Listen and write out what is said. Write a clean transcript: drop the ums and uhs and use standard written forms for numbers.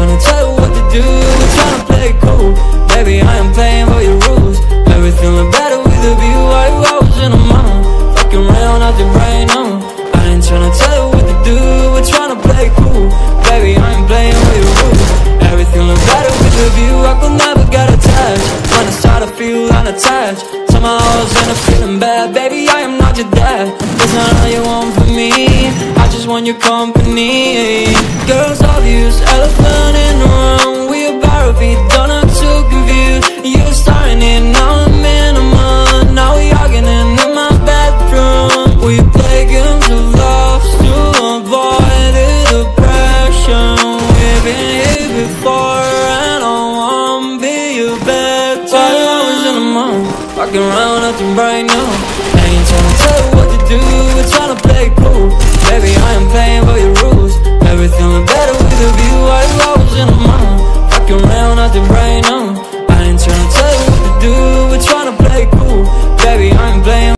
tryna tell you what to do, we're tryna play it cool. Baby, I am playing by your rules. Everything look better with a view. White rose in a mind, fucking around out the brain on. I ain't tryna tell you what to do, we're tryna play it cool. Baby, I ain't playing by your rules. Everything look better with a view. I could never get attached when I start to feel unattached. Somehow I was in a feeling bad. Baby, I am not your dad. That's not all you want from me. I just want your company. Girls obvious, elephant in the room. We about to be done, not too confused. You're starting it, now I'm in a month. Now we arguing in my bedroom. We play games of love to avoid the depression. We've been here before and I wanna be your bed. 5 hours in a month, walking around nothing right now. I ain't tryna tell you what to do, we're tryna play it cool. Baby, I am playing by your rules. Everything look better with a view. White rose in a mind, walking around nothing right now.